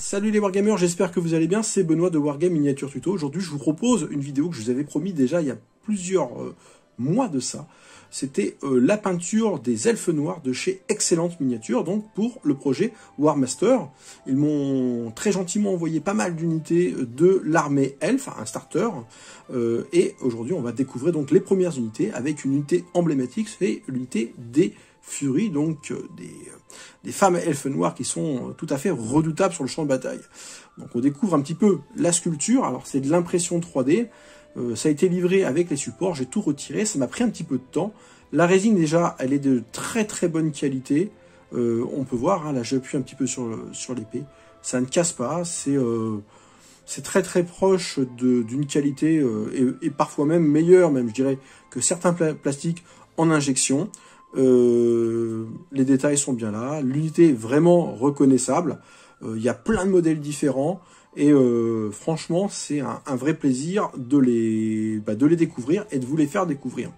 Salut les Wargamers, j'espère que vous allez bien, c'est Benoît de Wargame Miniature Tuto. Aujourd'hui je vous propose une vidéo que je vous avais promis déjà il y a plusieurs mois de ça. C'était la peinture des elfes noirs de chez Excellente Miniature, donc pour le projet Warmaster. Ils m'ont très gentiment envoyé pas mal d'unités de l'armée elfe, un starter. Et aujourd'hui on va découvrir donc les premières unités avec une unité emblématique, c'est l'unité des Furies, donc des femmes elfes noires qui sont tout à fait redoutables sur le champ de bataille. Donc on découvre un petit peu la sculpture, alors c'est de l'impression 3D, ça a été livré avec les supports, j'ai tout retiré, ça m'a pris un petit peu de temps. La résine déjà, elle est de très très bonne qualité, on peut voir, hein, là j'appuie un petit peu sur l'épée, ça ne casse pas, c'est très très proche d'une qualité et parfois même meilleure, même je dirais, que certains plastiques en injection. Les détails sont bien là, l'unité est vraiment reconnaissable, il y a plein de modèles différents et franchement c'est un vrai plaisir de les découvrir et de vous les faire découvrir.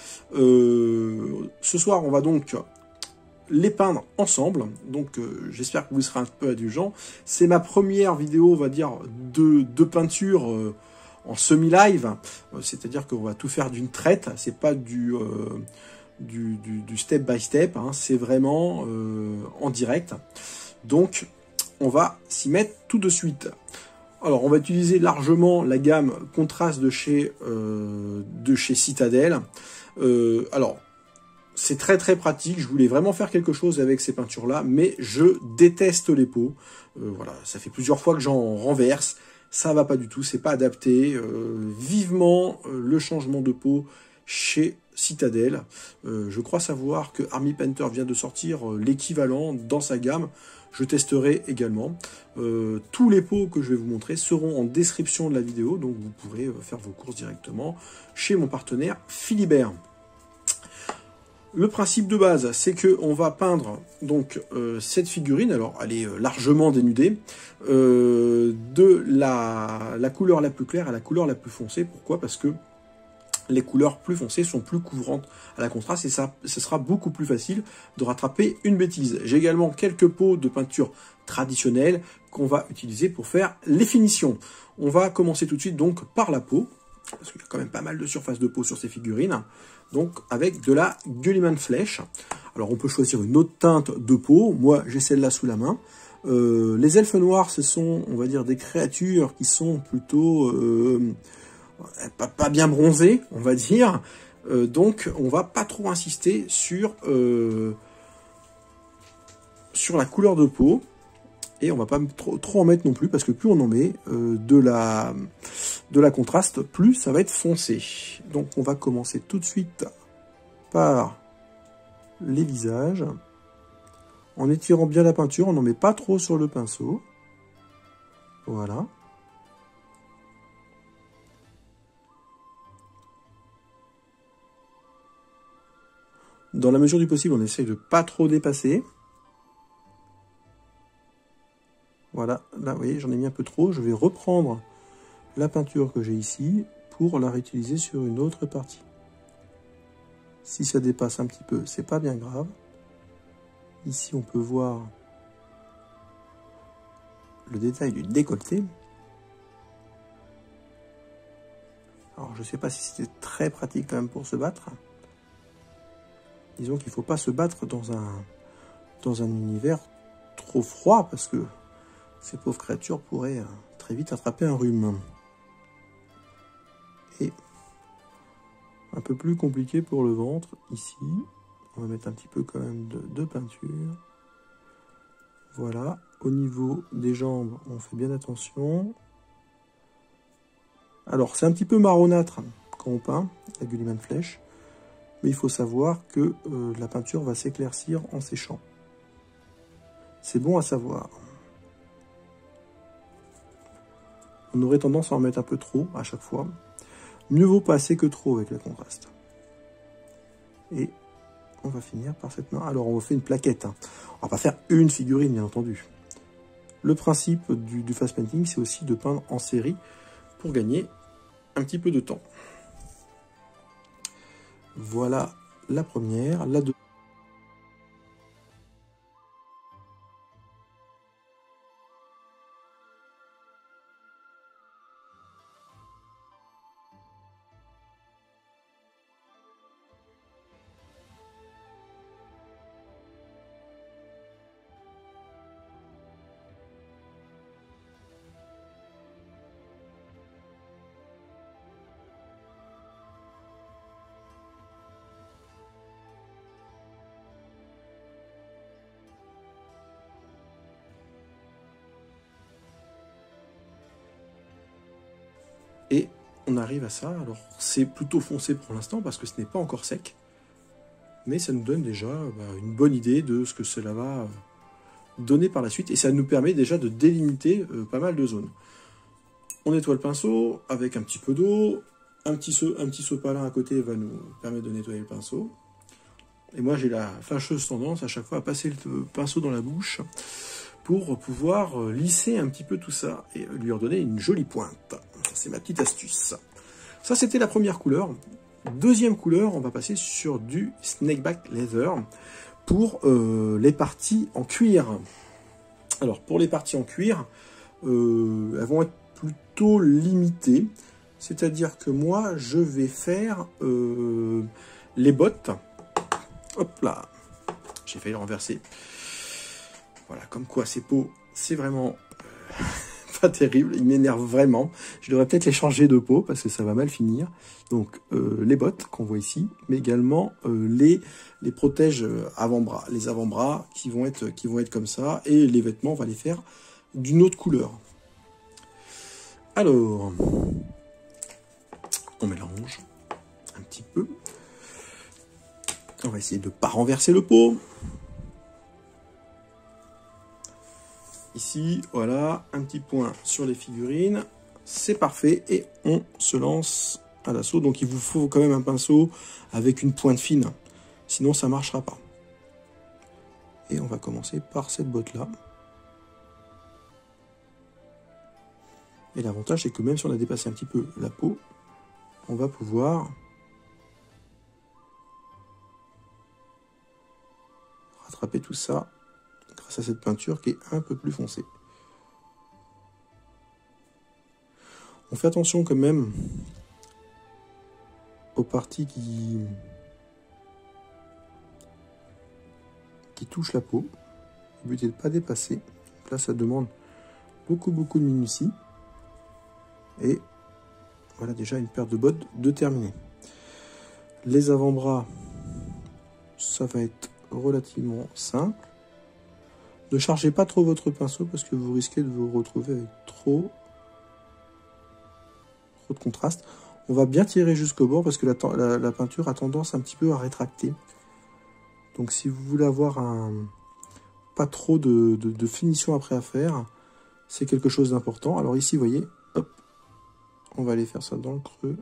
Ce soir on va donc les peindre ensemble, donc j'espère que vous serez un peu indulgents. C'est ma première vidéo, on va dire, de peinture en semi-live, c'est-à-dire qu'on va tout faire d'une traite, c'est pas du step by step, hein, c'est vraiment en direct. Donc on va s'y mettre tout de suite. Alors on va utiliser largement la gamme Contraste de chez Citadel. Alors c'est très très pratique, je voulais vraiment faire quelque chose avec ces peintures là, mais je déteste les pots. Voilà, ça fait plusieurs fois que j'en renverse, ça va pas du tout, c'est pas adapté. Vivement le changement de pot chez Citadel. Je crois savoir que Army Painter vient de sortir l'équivalent dans sa gamme. Je testerai également. Tous les pots que je vais vous montrer seront en description de la vidéo, donc vous pourrez faire vos courses directement chez mon partenaire Philibert. Le principe de base, c'est que on va peindre donc cette figurine. Alors, elle est largement dénudée de la couleur la plus claire à la couleur la plus foncée. Pourquoi? Parce que les couleurs plus foncées sont plus couvrantes à la contraste et ça, ce sera beaucoup plus facile de rattraper une bêtise. J'ai également quelques pots de peinture traditionnelle qu'on va utiliser pour faire les finitions. On va commencer tout de suite donc par la peau, parce qu'il y a quand même pas mal de surface de peau sur ces figurines, donc avec de la Guilliman Flèche. Alors on peut choisir une autre teinte de peau, moi j'ai celle-là sous la main. Les elfes noirs, ce sont, on va dire, des créatures qui sont plutôt pas bien bronzées, on va dire. Donc on va pas trop insister sur la couleur de peau. Et on va pas trop en mettre non plus, parce que plus on en met de la contraste, plus ça va être foncé. Donc on va commencer tout de suite par les visages. En étirant bien la peinture, on n'en met pas trop sur le pinceau. Voilà. Dans la mesure du possible, on essaye de pas trop dépasser. Voilà, là, vous voyez, j'en ai mis un peu trop. Je vais reprendre la peinture que j'ai ici pour la réutiliser sur une autre partie. Si ça dépasse un petit peu, c'est pas bien grave. Ici, on peut voir le détail du décolleté. Alors, je ne sais pas si c'était très pratique quand même pour se battre. Disons qu'il ne faut pas se battre dans un univers trop froid, parce que ces pauvres créatures pourraient très vite attraper un rhume. Et un peu plus compliqué pour le ventre, ici. On va mettre un petit peu quand même de peinture. Voilà. Au niveau des jambes, on fait bien attention. Alors, c'est un petit peu marronâtre quand on peint, la Guilliman Flèche. Mais il faut savoir que la peinture va s'éclaircir en séchant. C'est bon à savoir. On aurait tendance à en mettre un peu trop à chaque fois. Mieux vaut pas assez que trop avec le contraste. Et on va finir par cette main. Alors on va faire une plaquette. On va pas faire une figurine, bien entendu. Le principe du fast painting, c'est aussi de peindre en série pour gagner un petit peu de temps. Voilà la première. La deuxième. Et on arrive à ça. Alors, c'est plutôt foncé pour l'instant parce que ce n'est pas encore sec. Mais ça nous donne déjà une bonne idée de ce que cela va donner par la suite. Et ça nous permet déjà de délimiter pas mal de zones. On nettoie le pinceau avec un petit peu d'eau. Un petit sopalin à côté va nous permettre de nettoyer le pinceau. Et moi, j'ai la fâcheuse tendance à chaque fois à passer le pinceau dans la bouche pour pouvoir lisser un petit peu tout ça et lui redonner une jolie pointe. C'est ma petite astuce. Ça, c'était la première couleur. Deuxième couleur, on va passer sur du Snakeback Leather pour les parties en cuir. Alors, pour les parties en cuir, elles vont être plutôt limitées. C'est-à-dire que moi, je vais faire les bottes. Hop là, j'ai failli le renverser. Voilà, comme quoi ces pots, c'est vraiment pas terrible. Ils m'énervent vraiment. Je devrais peut-être les changer de pot parce que ça va mal finir. Donc, les bottes qu'on voit ici, mais également les protèges avant-bras. Les avant-bras qui vont être comme ça. Et les vêtements, on va les faire d'une autre couleur. Alors, on mélange un petit peu. On va essayer de ne pas renverser le pot. Ici, voilà, un petit point sur les figurines. C'est parfait et on se lance à l'assaut. Donc il vous faut quand même un pinceau avec une pointe fine. Sinon, ça ne marchera pas. Et on va commencer par cette botte-là. Et l'avantage, c'est que même si on a dépassé un petit peu la peau, on va pouvoir rattraper tout ça grâce à cette peinture qui est un peu plus foncée. On fait attention quand même aux parties qui touchent la peau. Le but est de ne pas dépasser. Donc là, ça demande beaucoup de minutie. Et voilà déjà une paire de bottes de terminée. Les avant-bras, ça va être relativement simple. Ne chargez pas trop votre pinceau parce que vous risquez de vous retrouver avec trop de contraste. On va bien tirer jusqu'au bord parce que la peinture a tendance un petit peu à rétracter. Donc si vous voulez avoir pas trop de finition après à faire, c'est quelque chose d'important. Alors ici, vous voyez, hop, on va aller faire ça dans le creux.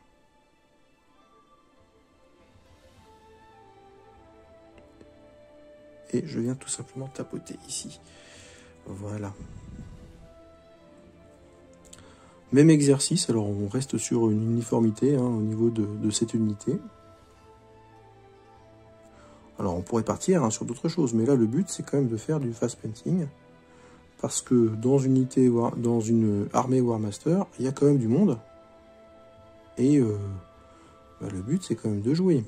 Et je viens tout simplement tapoter ici. Voilà. Même exercice, alors on reste sur une uniformité au niveau de cette unité. Alors on pourrait partir sur d'autres choses, mais là le but c'est quand même de faire du fast painting. Parce que dans une armée War Master, il y a quand même du monde. Et le but c'est quand même de jouer.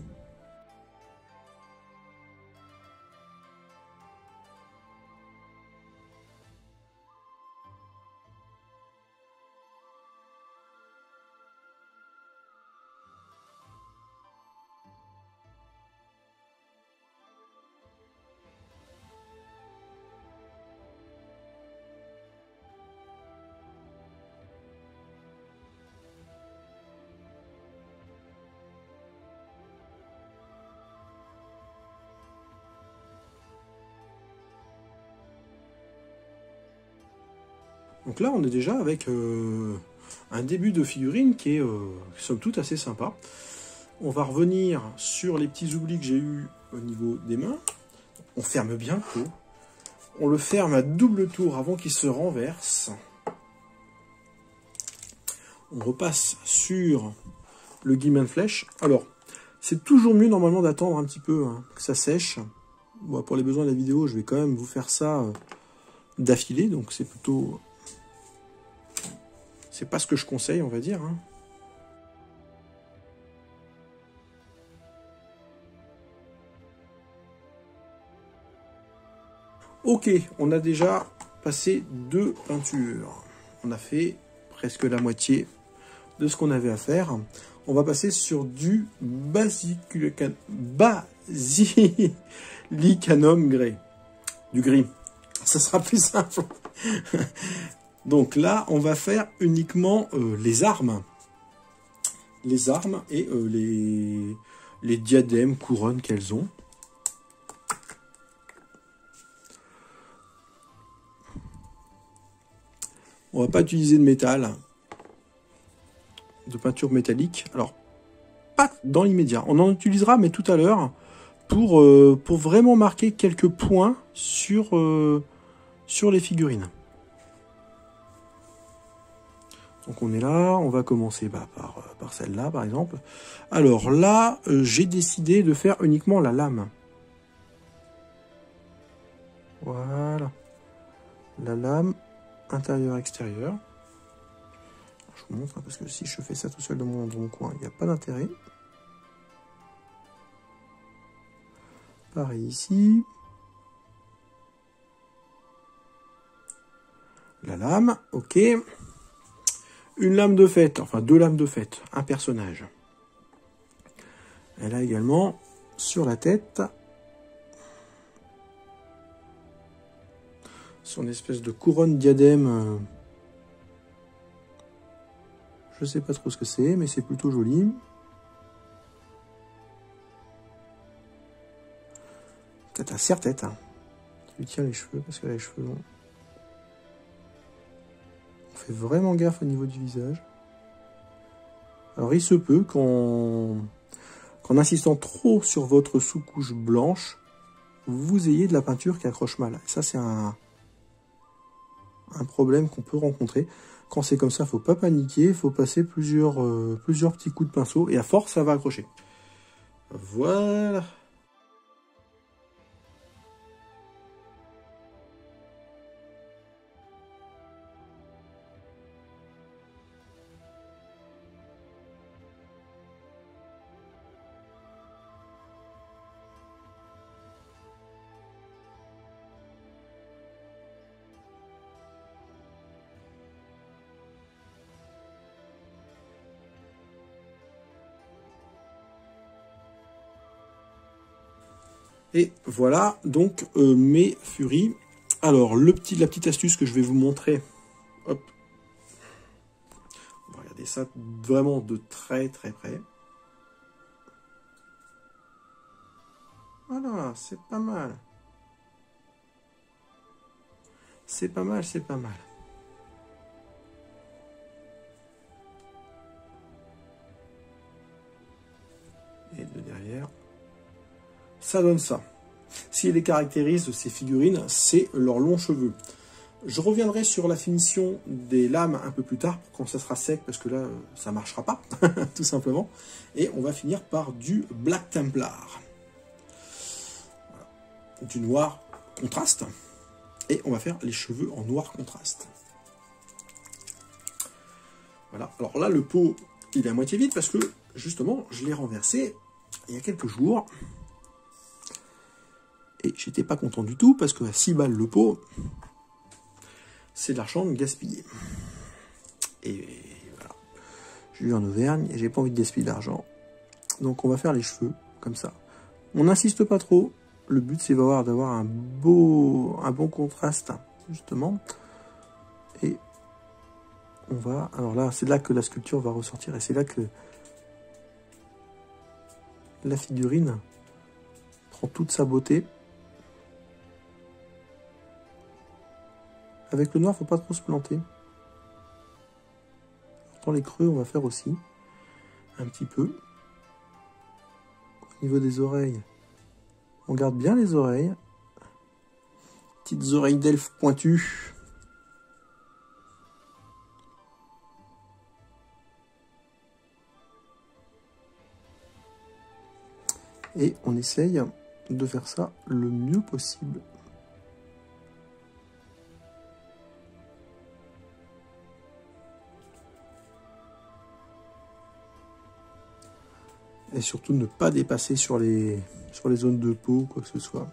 Donc là, on est déjà avec un début de figurine qui est, somme toute, assez sympa. On va revenir sur les petits oublis que j'ai eus au niveau des mains. On ferme bien le pot. On le ferme à double tour avant qu'il se renverse. On repasse sur le Guillemets Flèche. Alors, c'est toujours mieux normalement d'attendre un petit peu que ça sèche. Bon, pour les besoins de la vidéo, je vais quand même vous faire ça d'affilée, donc c'est plutôt... C'est pas ce que je conseille, on va dire. Ok, on a déjà passé 2 peintures. On a fait presque la moitié de ce qu'on avait à faire. On va passer sur du Basilicanum Grey. Du gris. Ça sera plus simple. Donc là, on va faire uniquement les armes. Les armes et les diadèmes, couronnes qu'elles ont. On va pas utiliser de métal, de peinture métallique. Alors, pas dans l'immédiat. On en utilisera, mais tout à l'heure, pour vraiment marquer quelques points sur les figurines. Donc on est là, on va commencer par celle-là, par exemple. Alors là, j'ai décidé de faire uniquement la lame. Voilà. La lame intérieur-extérieur. Je vous montre, hein, parce que si je fais ça tout seul dans mon coin, il n'y a pas d'intérêt. Pareil ici. La lame, ok. Une lame de fête, enfin 2 lames de fête, un personnage. Elle a également sur la tête son espèce de couronne diadème. Je sais pas trop ce que c'est, mais c'est plutôt joli. Peut-être un serre-tête. Hein. Qui lui tient les cheveux, parce que les cheveux longs. On fait vraiment gaffe au niveau du visage. Alors il se peut qu'en insistant trop sur votre sous-couche blanche, vous ayez de la peinture qui accroche mal. Et ça c'est un problème qu'on peut rencontrer. Quand c'est comme ça, faut pas paniquer, il faut passer plusieurs petits coups de pinceau et à force ça va accrocher. Voilà. Et voilà donc mes furies. Alors la petite astuce que je vais vous montrer. Hop. On va regarder ça vraiment de très très près. Voilà, c'est pas mal. C'est pas mal, c'est pas mal. Et de derrière, ça donne ça. Ce qui les caractérise de ces figurines, c'est leurs longs cheveux. Je reviendrai sur la finition des lames un peu plus tard, quand ça sera sec, parce que là, ça ne marchera pas, tout simplement. Et on va finir par du Black Templar. Voilà. Du noir contraste. Et on va faire les cheveux en noir contraste. Voilà. Alors là, le pot, il est à moitié vide, parce que, justement, je l'ai renversé il y a quelques jours. Et j'étais pas content du tout, parce que à 6 balles le pot, c'est de l'argent gaspillé. Et voilà. Je vis en Auvergne et j'ai pas envie de gaspiller d'argent. Donc on va faire les cheveux comme ça. On n'insiste pas trop. Le but c'est d'avoir un bon contraste, justement. Et on va... Alors là, c'est là que la sculpture va ressortir et c'est là que la figurine prend toute sa beauté. Avec le noir, faut pas trop se planter. Dans les creux, on va faire aussi un petit peu. Au niveau des oreilles, on garde bien les oreilles. Petites oreilles d'elfe pointues. Et on essaye de faire ça le mieux possible. Et surtout ne pas dépasser sur les zones de peau ou quoi que ce soit.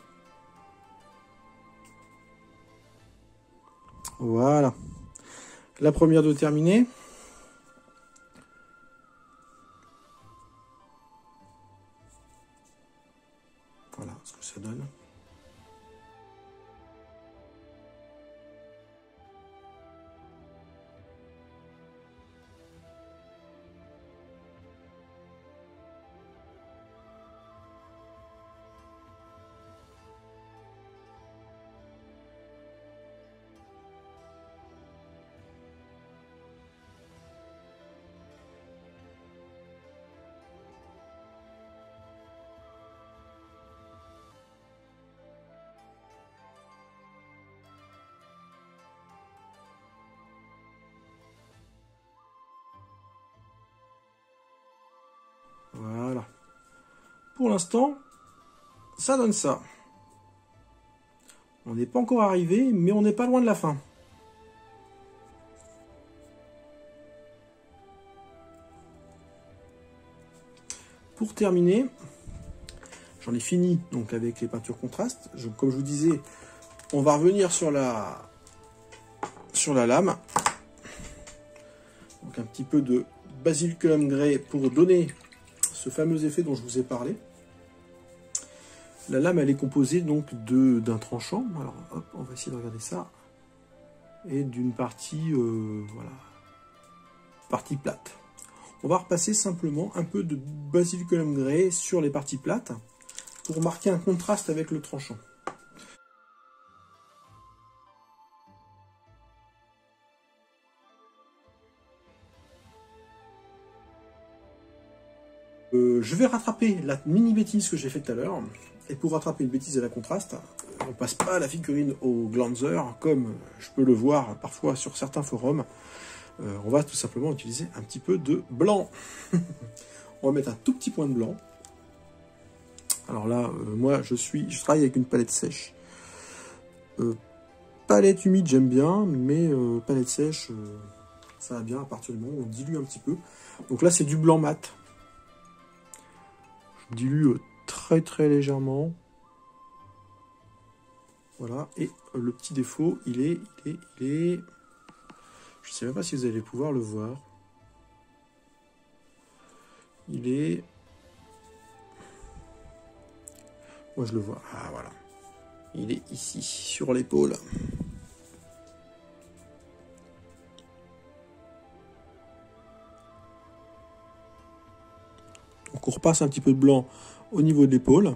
Voilà. La première de terminer. Voilà ce que ça donne. Voilà. Pour l'instant, ça donne ça. On n'est pas encore arrivé, mais on n'est pas loin de la fin. Pour terminer, j'en ai fini donc avec les peintures contrastes. Comme je vous disais, on va revenir sur la lame. Donc un petit peu de Basiliculum Grey pour donner ce fameux effet dont je vous ai parlé. La lame, elle est composée donc d'un tranchant. Alors, hop, on va essayer de regarder ça. Et d'une partie, voilà, partie plate. On va repasser simplement un peu de Basiliculum Grey sur les parties plates pour marquer un contraste avec le tranchant. Je vais rattraper la mini bêtise que j'ai faite tout à l'heure. Et pour rattraper une bêtise à la contraste, on passe pas la figurine au glanzer, comme je peux le voir parfois sur certains forums. On va tout simplement utiliser un petit peu de blanc. On va mettre un tout petit point de blanc. Alors là, moi, je travaille avec une palette sèche. Palette humide, j'aime bien, mais palette sèche, ça va bien à partir du moment où on dilue un petit peu. Donc là, c'est du blanc mat. Je dilue très très légèrement. Voilà, et le petit défaut, il est... Je ne sais même pas si vous allez pouvoir le voir. Il est... Moi je le vois, ah voilà. Il est ici, sur l'épaule. Donc on repasse un petit peu de blanc au niveau de l'épaule.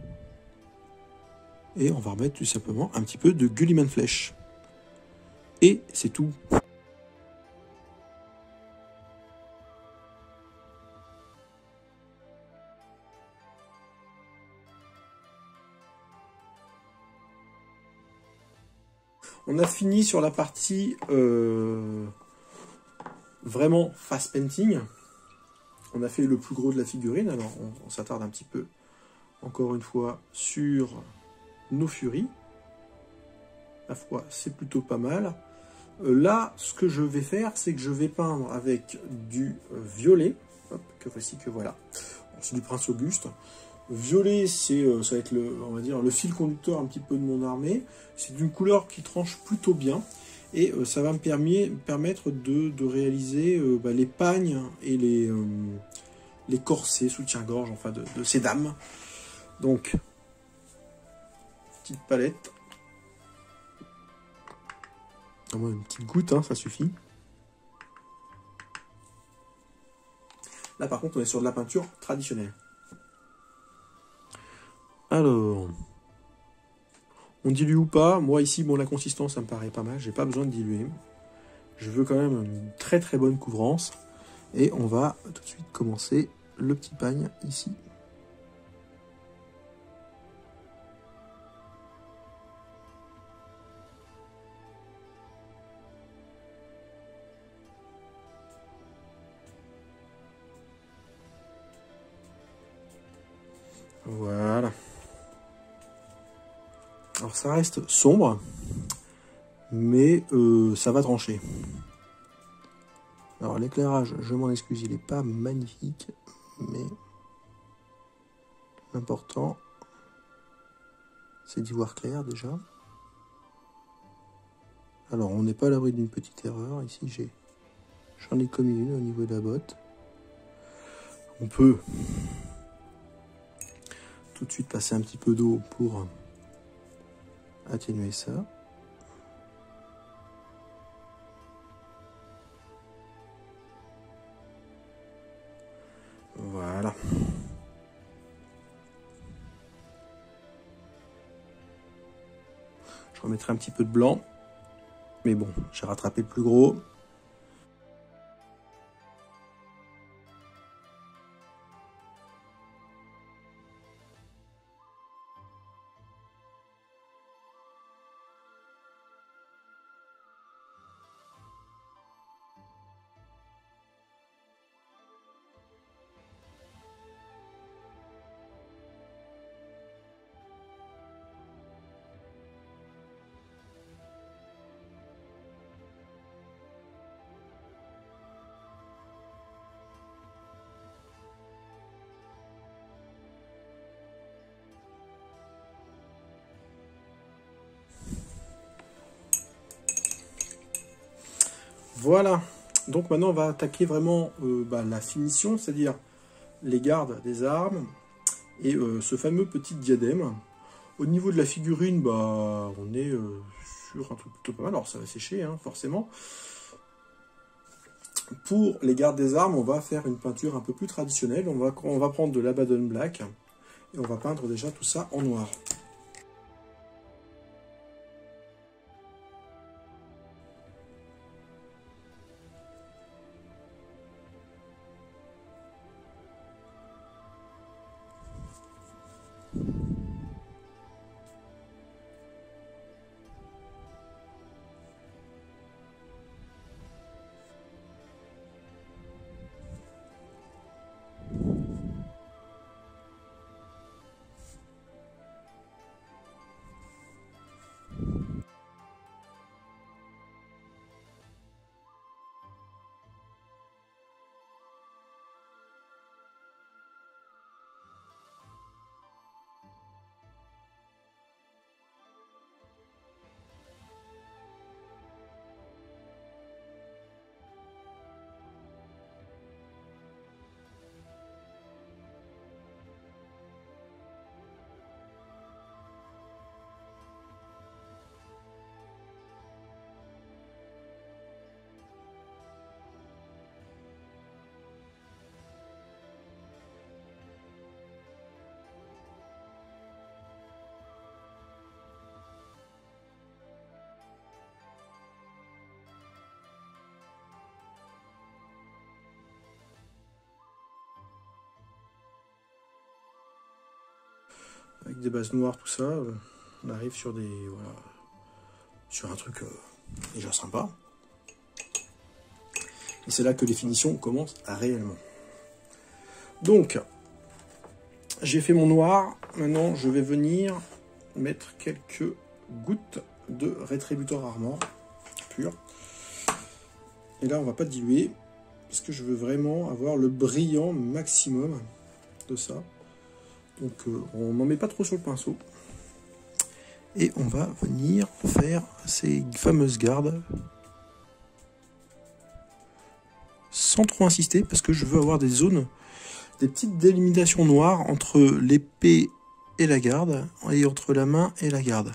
Et on va remettre tout simplement un petit peu de Gulliman Flèche. Et c'est tout. On a fini sur la partie vraiment fast painting. On a fait le plus gros de la figurine. Alors on s'attarde un petit peu, encore une fois, sur nos furies. La foi, c'est plutôt pas mal. Là, ce que je vais faire, c'est que je vais peindre avec du violet. Hop, que voici, que voilà. C'est du Prince Auguste. Violet, ça va être on va dire, le fil conducteur un petit peu de mon armée. C'est d'une couleur qui tranche plutôt bien. Et ça va me permettre de réaliser les pagnes et les corsets, soutien-gorge, enfin de ces dames. Donc, petite palette. Une petite goutte, hein, ça suffit. Là, par contre, on est sur de la peinture traditionnelle. Alors, on dilue ou pas? Moi, ici, bon, la consistance, ça me paraît pas mal. J'ai pas besoin de diluer. Je veux quand même une très très bonne couvrance. Et on va tout de suite commencer le petit pagne ici. Voilà. Alors ça reste sombre, mais ça va trancher. Alors l'éclairage, je m'en excuse, il n'est pas magnifique, mais l'important, c'est d'y voir clair déjà. Alors, on n'est pas à l'abri d'une petite erreur. Ici, j'en ai commis une au niveau de la botte. On peut tout de suite passer un petit peu d'eau pour atténuer ça. Voilà. Je remettrai un petit peu de blanc. Mais bon, j'ai rattrapé le plus gros. Voilà, donc maintenant on va attaquer vraiment la finition, c'est-à-dire les gardes des armes et ce fameux petit diadème. Au niveau de la figurine, on est sur un truc plutôt pas mal, alors ça va sécher hein, forcément. Pour les gardes des armes, on va faire une peinture un peu plus traditionnelle, on va prendre de l'Abaddon Black et on va peindre déjà tout ça en noir. Avec des bases noires, tout ça, on arrive sur sur un truc déjà sympa. Et c'est là que les finitions commencent réellement. Donc, j'ai fait mon noir. Maintenant, je vais venir mettre quelques gouttes de Rétributor Armor pur. Et là, on va pas diluer, parce que je veux vraiment avoir le brillant maximum de ça. Donc on n'en met pas trop sur le pinceau. Et on va venir faire ces fameuses gardes sans trop insister, parce que je veux avoir des zones, des petites délimitations noires entre l'épée et la garde, et entre la main et la garde.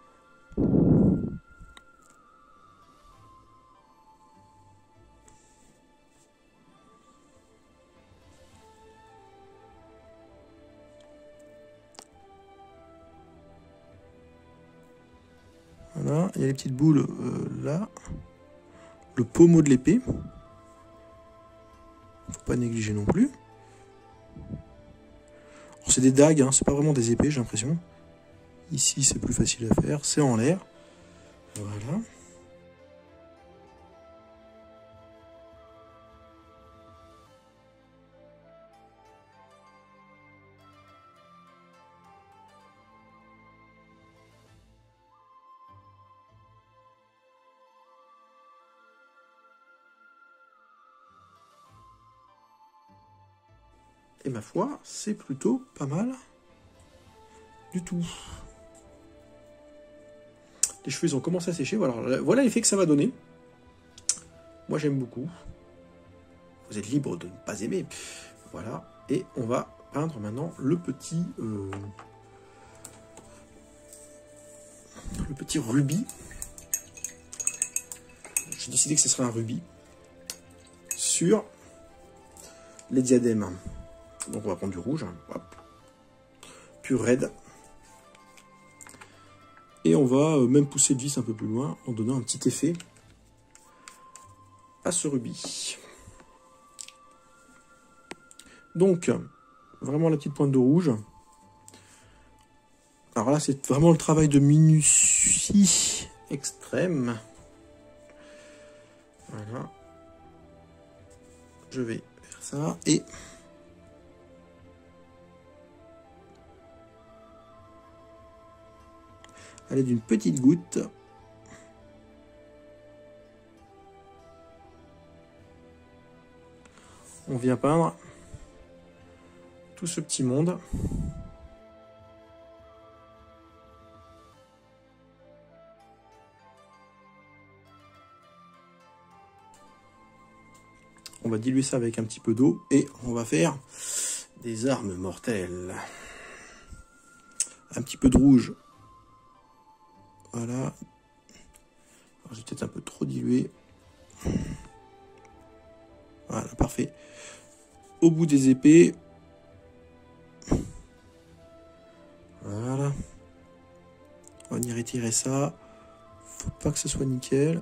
Voilà, il y a les petites boules là. Le pommeau de l'épée. Faut pas négliger non plus. C'est des dagues, hein, c'est pas vraiment des épées, j'ai l'impression. Ici, c'est plus facile à faire, c'est en l'air. Voilà. Et ma foi, c'est plutôt pas mal du tout. Les cheveux, ils ont commencé à sécher. Voilà l'effet que ça va donner. Moi, j'aime beaucoup. Vous êtes libre de ne pas aimer. Voilà. Et on va peindre maintenant le petit rubis. J'ai décidé que ce serait un rubis sur les diadèmes. Donc on va prendre du rouge, hop, pur red. Et on va même pousser le vis un peu plus loin en donnant un petit effet à ce rubis. Donc, vraiment la petite pointe de rouge. Alors là, c'est vraiment le travail de minutie extrême. Voilà. Je vais faire ça et aller d'une petite goutte. On vient peindre tout ce petit monde. On va diluer ça avec un petit peu d'eau et on va faire des armes mortelles. Un petit peu de rouge. Voilà. J'ai peut-être un peu trop dilué. Voilà, parfait. Au bout des épées. Voilà. On va venir étirer ça. Faut pas que ce soit nickel.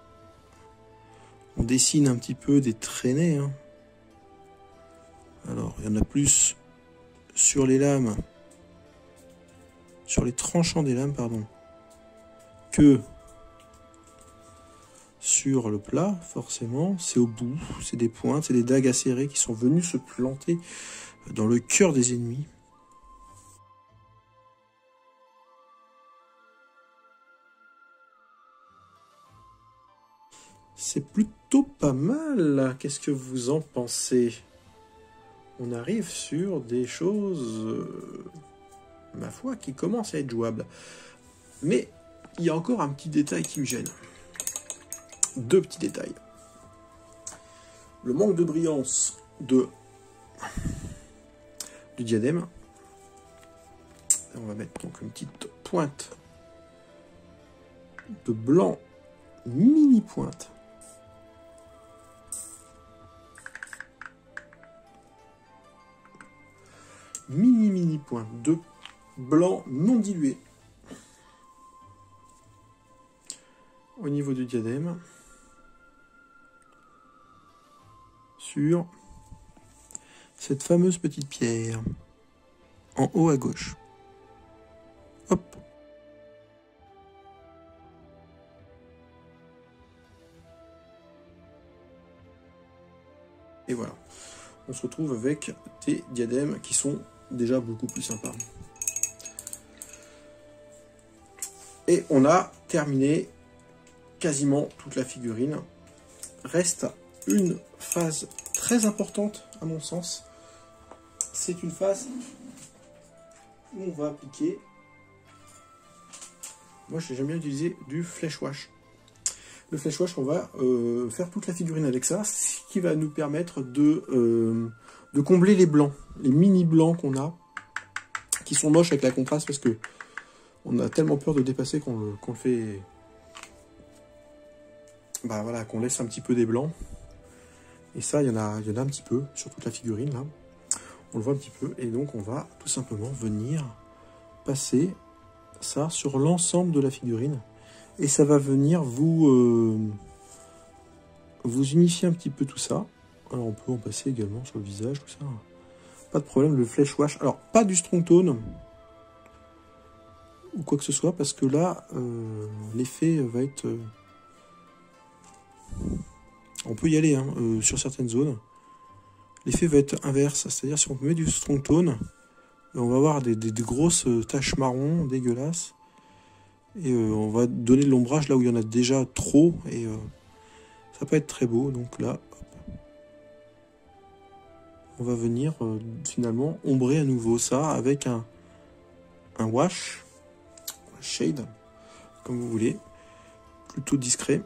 On dessine un petit peu des traînées. Hein. Alors, il y en a plus sur les lames, sur les tranchants des lames, pardon, que sur le plat, forcément. C'est au bout, c'est des pointes, c'est des dagues acérées qui sont venues se planter dans le cœur des ennemis. C'est plutôt pas mal. Qu'est-ce que vous en pensez? On arrive sur des choses, ma foi, qui commencent à être jouables. Mais il y a encore un petit détail qui me gêne. Deux petits détails. Le manque de brillance du diadème. Et on va mettre donc une petite pointe de blanc, mini pointe. Mini pointe de blanc non dilué au niveau du diadème sur cette fameuse petite pierre en haut à gauche. Hop. Et voilà. On se retrouve avec des diadèmes qui sont déjà beaucoup plus sympas. Et on a terminé quasiment toute la figurine. Reste une phase très importante à mon sens. C'est une phase où on va appliquer. Moi j'aime bien utiliser du flèche wash. Le flèche wash, on va faire toute la figurine avec ça, ce qui va nous permettre de combler les blancs, les mini blancs qu'on a, qui sont moches avec la contraste parce que on a tellement peur de dépasser qu'on le fait. Bah voilà, qu'on laisse un petit peu des blancs. Et ça, il y en a un petit peu sur toute la figurine là. On le voit un petit peu. Et donc on va tout simplement venir passer ça sur l'ensemble de la figurine. Et ça va venir vous unifier un petit peu tout ça. Alors on peut en passer également sur le visage, tout ça. Pas de problème, le flèche wash. Alors pas du strong tone ou quoi que ce soit, parce que là, l'effet va être... on peut y aller hein, sur certaines zones. L'effet va être inverse, c'est-à-dire si on met du strong tone, on va avoir des grosses taches marron dégueulasses. Et on va donner de l'ombrage là où il y en a déjà trop. Et ça peut être très beau. Donc là, hop, on va venir finalement ombrer à nouveau ça avec un wash, shade, comme vous voulez, plutôt discret,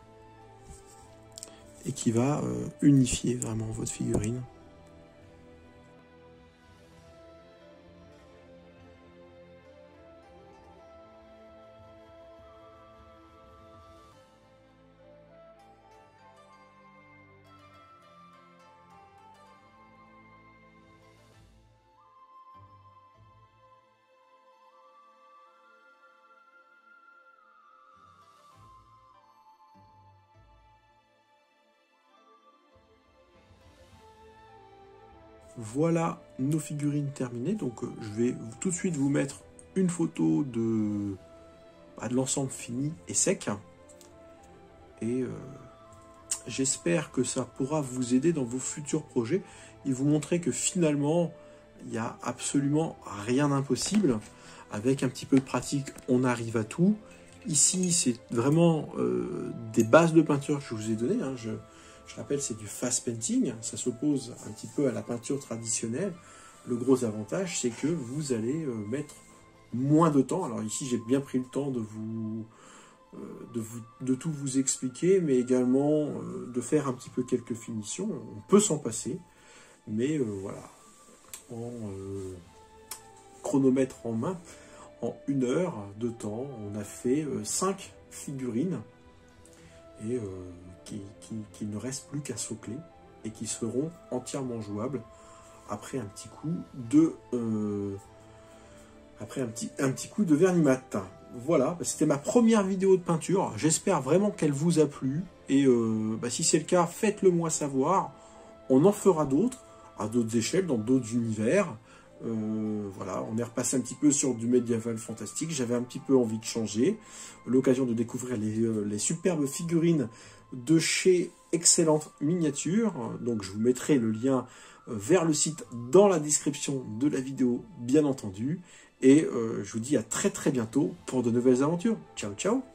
et qui va unifier vraiment votre figurine. Voilà nos figurines terminées. Donc je vais tout de suite vous mettre une photo de l'ensemble fini et sec. Et j'espère que ça pourra vous aider dans vos futurs projets et vous montrer que finalement, il n'y a absolument rien d'impossible. Avec un petit peu de pratique, on arrive à tout. Ici, c'est vraiment des bases de peinture que je vous ai données. Hein. Je rappelle, c'est du fast painting. Ça s'oppose un petit peu à la peinture traditionnelle. Le gros avantage, c'est que vous allez mettre moins de temps. Alors ici, j'ai bien pris le temps de tout vous expliquer, mais également de faire un petit peu quelques finitions. On peut s'en passer, mais voilà, en chronomètre en main, en 1 heure de temps, on a fait 5 figurines et qui ne restent plus qu'à socler et qui seront entièrement jouables après un petit coup de un petit coup de vernimat. Voilà, c'était ma première vidéo de peinture. J'espère vraiment qu'elle vous a plu. Et si c'est le cas, faites-le moi savoir. On en fera d'autres, à d'autres échelles, dans d'autres univers. Voilà, on est repassé un petit peu sur du médiéval fantastique. J'avais un petit peu envie de changer. L'occasion de découvrir les superbes figurines de chez Excellente Miniature. Donc je vous mettrai le lien vers le site dans la description de la vidéo, bien entendu. Et je vous dis à très très bientôt pour de nouvelles aventures. Ciao, ciao!